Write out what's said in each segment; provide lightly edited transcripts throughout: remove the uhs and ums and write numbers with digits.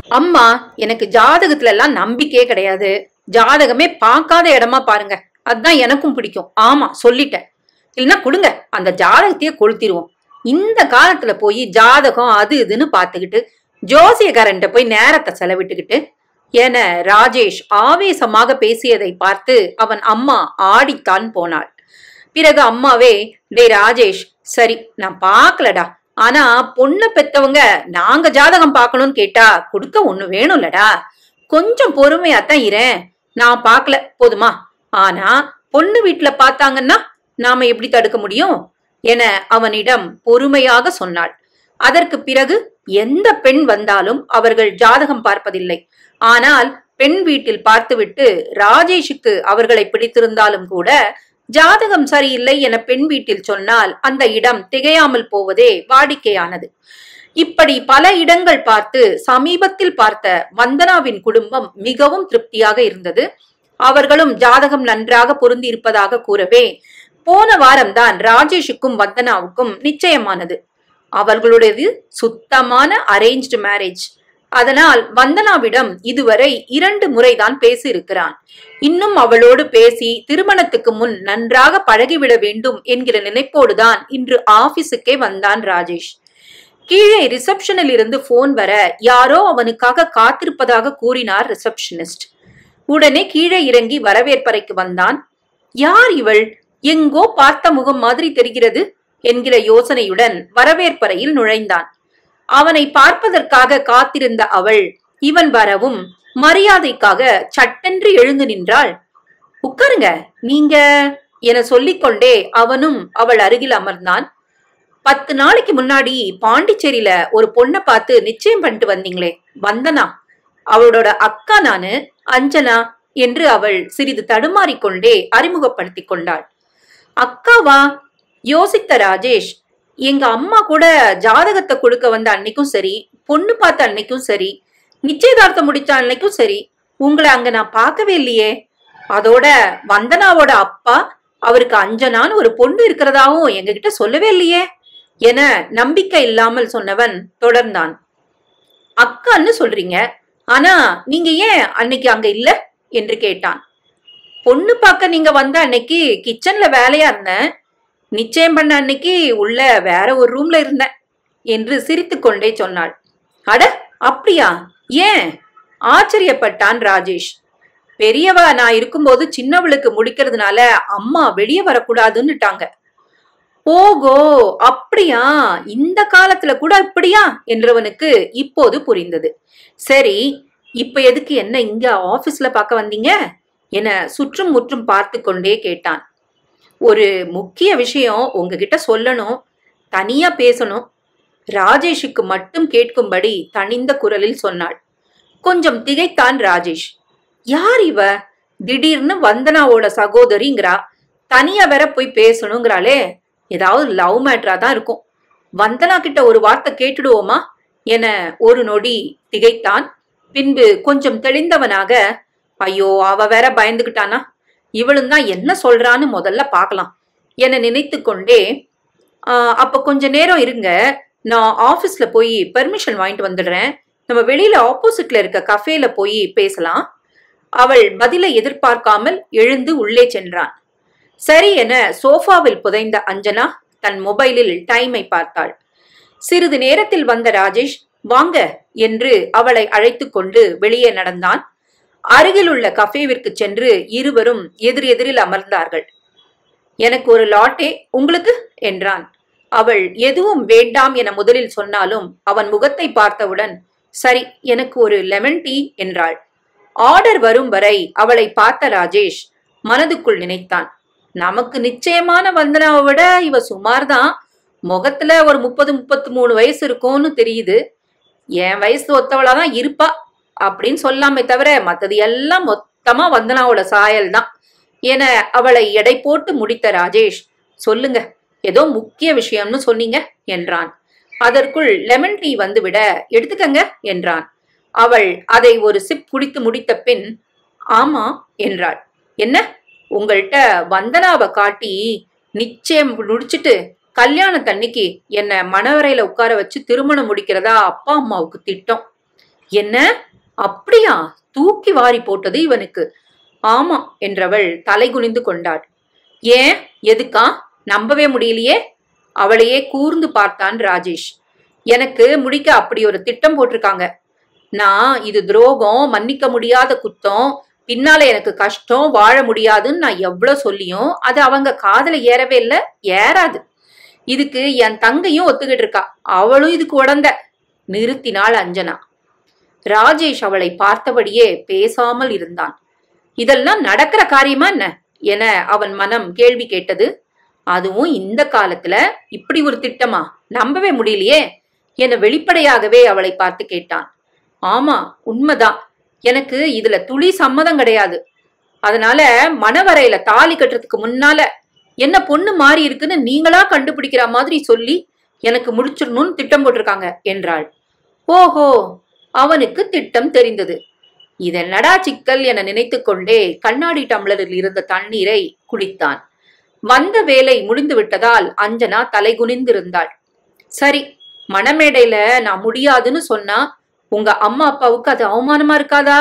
அம்மா, எனக்கு ஜாதகத்துல எல்லாம் நம்பிக்கையே கிடையாது. ஜாதகமே பார்க்காத இடமா பாருங்க. அதுதான் எனக்கும் பிடிக்கும். ஆமா, சொல்லிட்டேன். இல்லைன்னா கொடுங்க, அந்த ஜாதகத்தையே கொளுத்திடுவோம். இந்த காலத்துல போய் ஜாதகம் அது இதுன்னு பார்த்துக்கிட்டு ஜோசியக்காரன்ட்ட போய் நேரத்தை செலவிட்டுக்கிட்டு என ராஜேஷ் ஆவேசமாக பேசியதை பார்த்து அவன் அம்மா ஆடித்தான் போனாள். பிறகு அம்மாவே, டே ராஜேஷ், சரி நான் பாக்கலடா, ஆனா பொண்ணு பெத்தவங்க நாங்க ஜாதகம் பார்க்கணும்னு கேட்டா கொடுக்க ஒண்ணு வேணும்லடா, கொஞ்சம் பொறுமையாத்தான் இரேன், நான் பாக்கல போதுமா, ஆனா பொண்ணு வீட்டுல பார்த்தாங்கன்னா நாம எப்படி தடுக்க முடியும் என அவனிடம் பொறுமையாக சொன்னாள். அதற்கு பிறகு எந்த பெண் வந்தாலும் அவர்கள் ஜாதகம் பார்ப்பதில்லை. ஆனால் பெண் வீட்டில் பார்த்துவிட்டு ராஜேஷுக்கு அவர்களை பிடித்திருந்தாலும் கூட ஜாதகம் சரியில்லை என பெண் வீட்டில் சொன்னால் அந்த இடம் திகையாமல் போவதே வாடிக்கையானது. இப்படி பல இடங்கள் பார்த்து சமீபத்தில் பார்த்த வந்தனாவின் குடும்பம் மிகவும் திருப்தியாக இருந்தது. அவர்களும் ஜாதகம் நன்றாக பொருந்தி இருப்பதாக கூறவே போன வாரம்தான் ராஜேஷுக்கும் வந்தனாவுக்கும் நிச்சயமானது. அவர்களுடையது சுத்தமான அரேஞ்ச்டு மேரேஜ். அதனால் வந்தனாவிடம் இதுவரை 2 முறைதான் பேசி இருக்கிறான். இன்னும் அவளோடு பேசி திருமணத்துக்கு முன் நன்றாக பழகிவிட வேண்டும் என்கிற நினைப்போடுதான் இன்று ஆபீஸுக்கே வந்தான் ராஜேஷ். கீழே ரிசப்ஷனில் இருந்து போன் வர யாரோ அவனுக்காக காத்திருப்பதாக கூறினார் ரிசப்ஷனிஸ்ட். உடனே கீழே இறங்கி வரவேற்பறைக்கு வந்தான். யார் இவள், எங்கோ பார்த்த முகம் மாதிரி தெரிகிறது என்கிற யோசனையுடன் வரவேற்பறையில் நுழைந்தான். அவனை பார்ப்பதற்காக காத்திருந்த அவள் இவன் வரவும் மரியாதைக்காக சட்டென்று எழுந்து நின்றாள். உட்காருங்க நீங்க என சொல்லிக்கொண்டே அவனும் அவள் அருகில் அமர்ந்தான். 10 நாளைக்கு முன்னாடி பாண்டிச்சேரியில ஒரு பொண்ணை பார்த்து நிச்சயம் பண்ணிட்டு வந்தீங்களே, வந்தனா, அவளோட அக்கா நானு, அஞ்சனா என்று அவள் சிறிது தடுமாறிக்கொண்டே அறிமுகப்படுத்தி கொண்டாள். அக்காவா? யோசித்த ராஜேஷ், எங்க அம்மா கூட ஜாதகத்தை கொடுக்க வந்த அன்னைக்கும் சரி, பொண்ணு பார்த்த அன்னைக்கும் சரி, நிச்சயதார்த்தம் முடிச்ச அன்னைக்கும் சரி, உங்களை அங்க நான் பார்க்கவே இல்லையே. அதோட வந்தனாவோட அப்பா, அவருக்கு அஞ்சனான்னு ஒரு பொண்ணு இருக்கிறதாவும் எங்ககிட்ட சொல்லவே இல்லையே என நம்பிக்கை இல்லாமல் சொன்னவன் தொடர்ந்தான். அக்கான்னு சொல்றீங்க, ஆனா நீங்க ஏன் அன்னைக்கு அங்க இல்ல என்று கேட்டான். பொண்ணு பார்க்க நீங்க வந்த அன்னைக்கு கிச்சன்ல வேலையா இருந்தேன், நிச்சயம் பண்ண அன்னைக்கு உள்ள வேற ஒரு ரூம்ல இருந்தேன் என்று சிரித்து கொண்டே சொன்னாள். அட அப்படியா, ஏன்? ஆச்சரியப்பட்டான் ராஜேஷ். பெரியவ நான் இருக்கும்போது சின்னவளுக்கு முடிக்கிறதுனால அம்மா வெளியே வரக்கூடாதுன்னுட்டாங்க. ஓகோ அப்படியா, இந்த காலத்துல கூட அப்படியா என்றவனுக்கு இப்போது புரிந்தது. சரி, இப்ப எதுக்கு என்ன இங்க ஆபீஸ்ல பார்க்க வந்தீங்க என சுற்றும் முற்றும் பார்த்து கொண்டே கேட்டான். ஒரு முக்கிய விஷயம் உங்ககிட்ட சொல்லணும், தனியா பேசணும். ராஜேஷுக்கு மட்டும் கேட்கும்படி தனிந்த குரலில் சொன்னாள். கொஞ்சம் திகைத்தான் ராஜேஷ். யார் இவ? திடீர்னு வந்தனாவோட சகோதரிங்கிறா, தனியா வேற போய் பேசணுங்கிறாளே, ஏதாவது லவ் மேட்டரா தான் இருக்கும். வந்தனா கிட்ட ஒரு வார்த்தை கேட்டுடுவோமா என ஒரு நொடி திகைத்தான். பின்பு கொஞ்சம் தெளிந்தவனாக, ஐயோ அவ வேற பயந்துகிட்டானா, இவளும் தான் என்ன சொல்றான்னு முதல்ல பார்க்கலாம் என நினைத்து கொண்டே, அப்ப கொஞ்ச நேரம் இருங்க, நான் ஆபீஸ்ல போய் பெர்மிஷன் வாங்கிட்டு வந்துடுறேன், நம்ம வெளியில ஆப்போசிட்ல இருக்க கஃபேல போய் பேசலாம். அவள் பதிலை எதிர்பார்க்காமல் எழுந்து உள்ளே சென்றான். சரி என சோஃபாவில் புதைந்த அஞ்சனா தன் மொபைலில் டைமை பார்த்தாள். சிறிது நேரத்தில் வந்த ராஜேஷ் வாங்க என்று அவளை அழைத்து கொண்டு வெளியே நடந்தான். அருகில் உள்ள கஃபேவிற்கு சென்று இருவரும் எதிரெதிரில் அமர்ந்தார்கள். எனக்கு ஒரு லாட்டே, உங்களுக்கு என்றான். அவள் எதுவும் வேண்டாம் என முதலில் சொன்னாலும் அவன் முகத்தை பார்த்தவுடன் சரி எனக்கு ஒரு லெமன் டீ என்றாள். ஆர்டர் வரும் வரை அவளை பார்த்த ராஜேஷ் மனதுக்குள் நினைத்தான், நமக்கு நிச்சயமான வந்தனாவை விட இவ சுமார்தான், முகத்துல ஒரு 30-33 வயசு இருக்கும்னு தெரியுது, என் வயசு ஒத்தவளாதான் இருப்பா அப்படின்னு சொல்லாமே தவிர மத்தது எல்லாம் மொத்தமா வந்தனாவோட சாயல் தான் என அவளை எடை போட்டு முடித்த ராஜேஷ், சொல்லுங்க ஏதோ முக்கிய விஷயம்னு சொன்னீங்க என்றான். அதற்குள் லெமன் டீ வந்துவிட எடுத்துக்கங்க என்றான். அவள் அதை ஒரு சிப் குடித்து முடித்த பின் ஆமா என்றாள். என்ன, உங்கள்கிட்ட வந்தனாவை காட்டி நிச்சயம் முடிச்சிட்டு கல்யாணத்தன்னைக்கு என்ன மணவரையில உட்கார வச்சு திருமணம் முடிக்கிறதா அப்பா அம்மாவுக்கு திட்டம். என்ன? அப்படியா? தூக்கி வாரி போட்டது இவனுக்கு. ஆமா என்றவள் தலை குனிந்து கொண்டாள். ஏன்? எதுக்கா? நம்பவே முடியலையே. அவளையே கூர்ந்து பார்த்தான் ராஜேஷ். எனக்கு முடிக்க அப்படி ஒரு திட்டம் போட்டிருக்காங்க. நான் இது துரோகம், மன்னிக்க முடியாத குத்தம், பின்னால எனக்கு கஷ்டம், வாழ முடியாதுன்னு நான் எவ்வளவு சொல்லியும் அது அவங்க காதுல ஏறவே இல்லை, ஏறாது. இதுக்கு என் தங்கையும் ஒத்துக்கிட்டு இருக்கா, அவளும் இதுக்கு உடந்த. நிறுத்தினாள் அஞ்சனா. ராஜேஷ் அவளை பார்த்தபடியே பேசாமல் இருந்தான். இதெல்லாம் நடக்கிற காரியமா என்ன என அவன் மனம் கேள்வி கேட்டது. அதுவும் இந்த காலத்துல இப்படி ஒரு திட்டமா? நம்பவே முடியலையே என வெளிப்படையாகவே அவளை பார்த்து கேட்டான். ஆமா, உண்மைதான். எனக்கு இதுல துளி சம்மதம் கிடையாது. அதனால மணவரையில தாலி கட்டுறதுக்கு முன்னால என்ன பொண்ணு மாறி இருக்குன்னு நீங்களா கண்டுபிடிக்கிற மாதிரி சொல்லி எனக்கு முடிச்சிடணும்னு திட்டம் போட்டிருக்காங்க என்றாள். ஓஹோ, அவனுக்கு திட்டம் தெரிந்தது. இதென்னடா சிக்கல் என நினைத்து கொண்டே கண்ணாடி டம்ளரில் இருந்த தண்ணீரை குடித்தான். வந்த வேலை முடிந்து விட்டதால் அஞ்சனா தலை குனிந்திருந்தாள். சரி, மணமேடையில நான் முடியாதுன்னு சொன்னா உங்க அம்மா அப்பாவுக்கு அது அவமானமா இருக்காதா?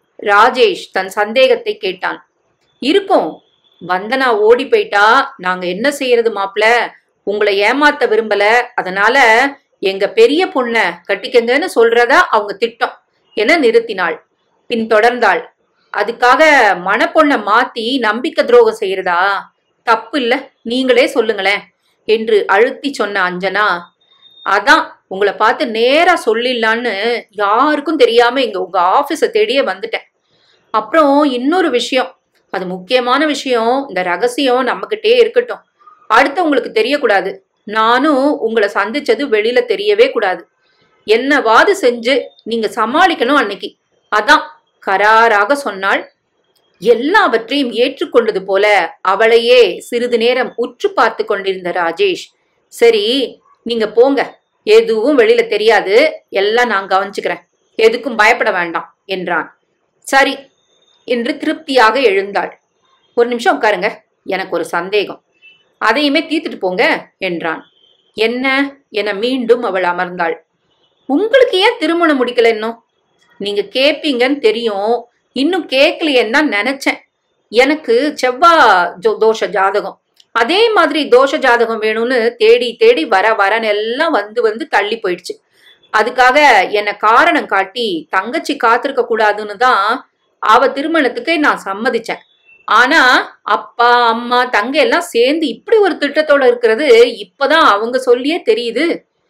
ராஜேஷ் தன் சந்தேகத்தை கேட்டான். இருக்கும். வந்தனா ஓடி போயிட்டா நாங்க என்ன செய்யறது மாப்ள? உங்களை ஏமாத்த விரும்பல, அதனால எங்க பெரிய பொண்ண கட்டிக்கங்கன்னு சொல்றதா அவங்க திட்டம் என நிறுத்தினாள். பின் தொடர்ந்தாள். அதுக்காக மணப்பொண்ண மாத்தி நம்பிக்கை துரோகம் செய்யறதா? தப்பு இல்ல, நீங்களே சொல்லுங்களேன் என்று அழுத்தி சொன்ன அஞ்சனா, அதான் உங்களை பார்த்து நேரா சொல்லிடலான்னு யாருக்கும் தெரியாம உங்க ஆபீஸ தேடியே வந்துட்டேன். அப்புறம் இன்னொரு விஷயம், அது முக்கியமான விஷயம். இந்த ரகசியம் நம்மகிட்டே இருக்கட்டும், அடுத்து உங்களுக்கு தெரியக்கூடாது. நானும் உங்களை சந்திச்சது வெளியில தெரியவே கூடாது. என்னவாது செஞ்சு நீங்க சமாளிக்கணும் அன்னைக்கு. அதான் கராராக சொன்னாள். எல்லாவற்றையும் ஏற்றுக்கொண்டது போல அவளையே சிறிது நேரம் உற்று பார்த்து கொண்டிருந்த ராஜேஷ், சரி நீங்க போங்க, எதுவும் வெளியில தெரியாது, எல்லாம் நான் கவனிச்சுக்கிறேன், எதுக்கும் பயப்பட வேண்டாம் என்றான். சரி என்று திருப்தியாக எழுந்தாள். ஒரு நிமிஷம் உட்காருங்க, எனக்கு ஒரு சந்தேகம், அதையுமே தீர்த்துட்டு போங்க என்றான். என்ன என மீண்டும் அவள் அமர்ந்தாள். உங்களுக்கு ஏன் திருமணம் முடிக்கல இன்னும்? நீங்க கேப்பீங்கன்னு தெரியும், இன்னும் கேட்கலையேன்னு தான் நினைச்சேன். எனக்கு செவ்வாய் தோஷ ஜாதகம், அதே மாதிரி தோஷ ஜாதகம் வேணும்னு தேடி தேடி வரன்னு எல்லாம் வந்து தள்ளி போயிடுச்சு. அதுக்காக என்ன காரணம் காட்டி தங்கச்சி காத்திருக்க கூடாதுன்னு தான் அவ திருமணத்துக்கு நான் சம்மதிச்சேன். ஆனா அப்பா அம்மா தங்க எல்லாம் சேர்ந்து இப்படி ஒரு திட்டத்தோட இருக்கிறது இப்பதான் அவங்க சொல்லியே தெரியுது.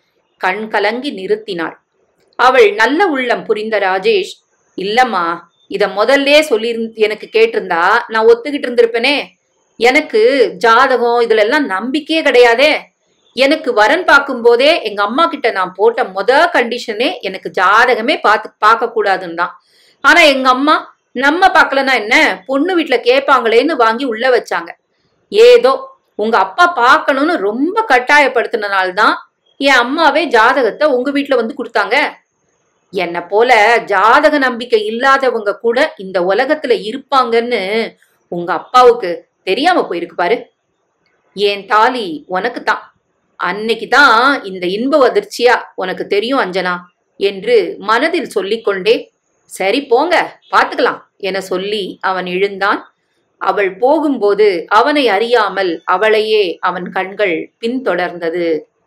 கண் கலங்கி நிறுத்தினாள். அவள் நல்ல உள்ளம் புரிந்த ராஜேஷ், இல்லம்மா, இத முதல்ல சொல்லி எனக்கு கேட்டிருந்தா நான் ஒத்துக்கிட்டு இருந்திருப்பேனே. எனக்கு ஜாதகம் இதுல எல்லாம் நம்பிக்கையே கிடையாதே. எனக்கு வரன் பார்க்கும் போதே எங்க அம்மா கிட்ட நான் போட்ட கண்டிஷனே எனக்கு ஜாதகமே பார்க்க கூடாதுன்னு தான். ஆனா எங்க அம்மா நம்ம பார்க்கலன்னா என்ன, பொண்ணு வீட்டுல கேட்பாங்களேன்னு வாங்கி உள்ள வச்சாங்க. ஏதோ உங்க அப்பா பார்க்கணும்னு ரொம்ப கட்டாயப்படுத்தினால்தான் என் அம்மாவே ஜாதகத்தை உங்க வீட்டுல வந்து கொடுத்தாங்க. என்ன போல ஜாதக நம்பிக்கை இல்லாதவங்க கூட இந்த உலகத்துல இருப்பாங்கன்னு உங்க அப்பாவுக்கு தெரியாம போயிருக்கு பாரு. என் தாலி உனக்கு தான், அன்னைக்குதான் இந்த இன்ப அதிர்ச்சியா உனக்கு தெரியும் அஞ்சனா என்று மனதில் சொல்லிக்கொண்டே, சரி போங்க பாத்துக்கலாம் என சொல்லி அவன் எழுந்தான். அவள் போகும்போது அவனை அறியாமல் அவளையே அவன் கண்கள் பின்தொடர்ந்தது.